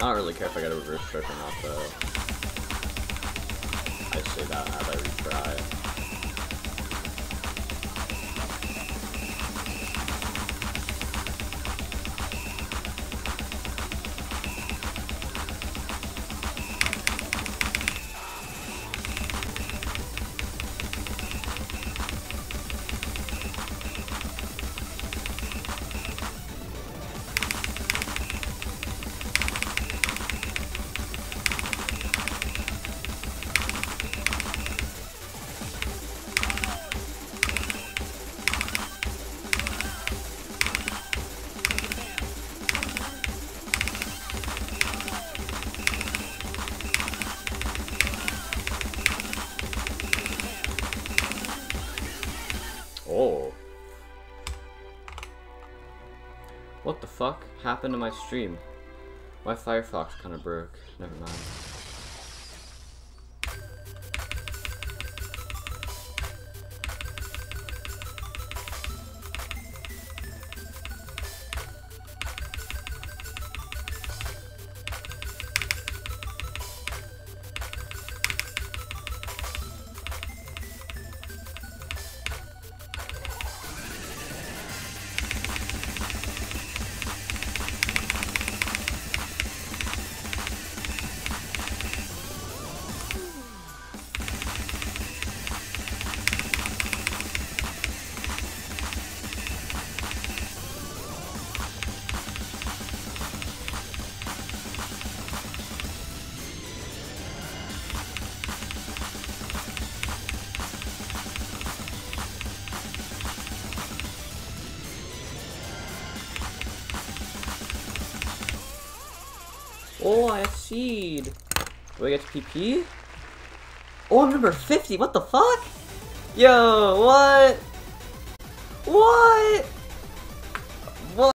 don't really care if I get a reverse stroke or not, though. I say that as I retry. Oh. What the fuck happened to my stream? My Firefox kinda broke. Never mind. Oh, I have seed. Do I get to PP? Oh, I'm number 50. What the fuck? Yo, what? What?